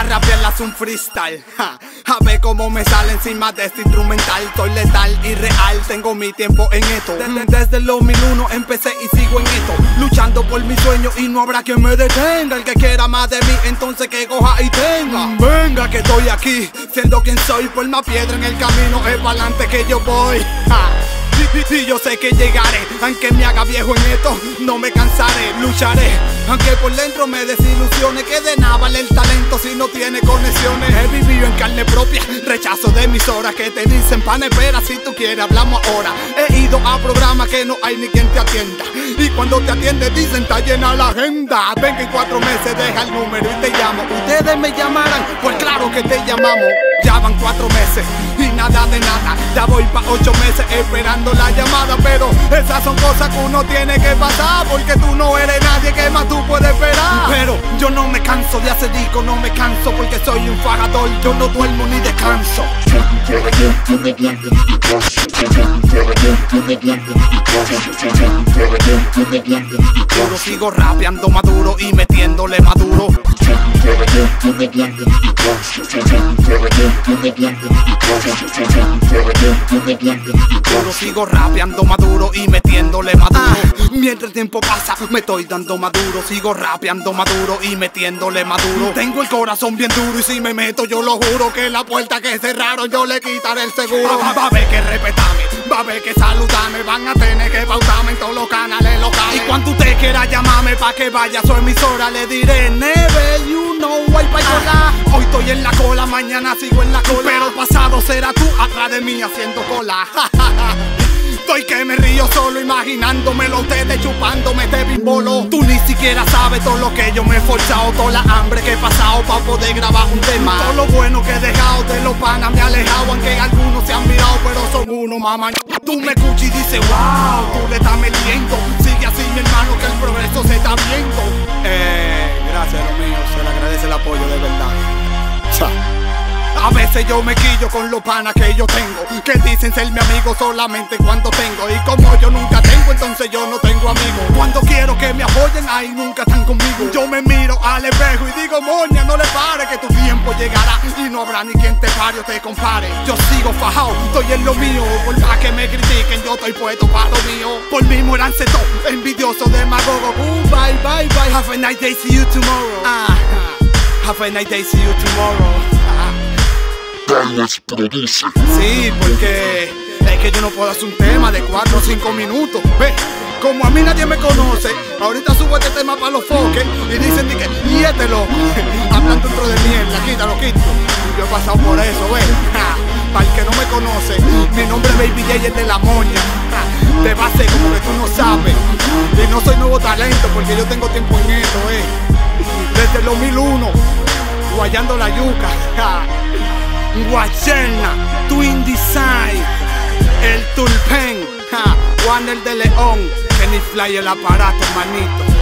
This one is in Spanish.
rapearlas un freestyle. A ver cómo me sale encima de este instrumental. Soy letal y real, tengo mi tiempo en esto. Desde el 2001 empecé y sigo en esto, luchando por mi sueño y no habrá quien me detenga. El que quiera más de mí, entonces que coja y tenga. Venga que estoy aquí, siendo quien soy. Por más piedra en el camino, es pa'lante que yo voy. Y yo sé que llegaré, aunque me haga viejo en esto, no me cansaré, lucharé. Aunque por dentro me desilusione, que de nada vale el talento si no tiene conexiones. He vivido en carne propia, rechazo de emisoras que te dicen pan, espera, si tú quieres hablamos ahora. He ido a programas que no hay ni quien te atienda, y cuando te atiende dicen está llena la agenda. Venga en 4 meses, deja el número y te llamo. Ustedes me llamarán, pues claro que te llamamos. Ya van 4 meses y nada de nada, ya voy pa' 8 meses esperando la llamada. Pero esas son cosas que uno tiene que pasar, porque tú no eres nadie, que más tú puedes esperar. Pero yo no me canso de hacer disco, no me canso, porque soy un fajador, yo no duermo ni descanso. Yo sigo rapeando maduro y metiéndole maduro. Yo sigo rapeando maduro y metiéndole maduro. Mientras el tiempo pasa me estoy dando maduro. Sigo rapeando maduro y metiéndole maduro. Tengo el corazón bien duro y si me meto yo lo juro que la puerta que cerraron yo le quitaré el seguro. Va a haber que respetarme, va a haber que saludarme, van a tener que pautarme en todos los canales locales. Y cuando usted quiera llamarme pa' que vaya a su emisora, le diré never, you know why pa' llorar. Hoy estoy en la cola, mañana sigo en la cola, pero pasado será tú atrás de mí haciendo cola. Estoy que me río solo imaginándomelo, ustedes chupándome este bimbolo. Tú ni siquiera sabes todo lo que yo me he esforzado, toda la hambre que he pasado para poder grabar un tema. Todo lo bueno que he dejado, de los panas me he alejado, aunque algunos se han mirado, pero son uno, mamá. Tú me escuchas y dices, wow, tú le estás metiendo. Sigue así, mi hermano, que el progreso se está viendo. Gracias, lo mío, se le agradece el apoyo de verdad. Chao. A veces yo me quillo con los panas que yo tengo, que dicen ser mi amigo solamente cuando tengo. Y como yo nunca tengo, entonces yo no tengo amigos. Cuando quiero que me apoyen, ahí nunca están conmigo. Yo me miro al espejo y digo, moña, no le pare, que tu tiempo llegará y no habrá ni quien te pare o te compare. Yo sigo fajado, estoy en lo mío, por más que me critiquen, yo estoy puesto para lo mío. Por mí muéranse todos, envidioso demagogo. Bye, bye, bye, have a nice day, see you tomorrow. Have a nice day, see you tomorrow. Produce. Sí, porque es que yo no puedo hacer un tema de 4 o 5 minutos. Ve, como a mí nadie me conoce, ahorita subo este tema para los foques y dicen que y este loco, hablando dentro de mierda, quítalo. Yo he pasado por eso, ve. Para el que no me conoce, mi nombre es Baby J, es de la moña. De base como que tú no sabes. Y no soy nuevo talento porque yo tengo tiempo en esto, desde el 2001, guayando la yuca. Guacherna, Twin Design, el Tulpen, Warner de León, Kenny Fly el aparato, manito.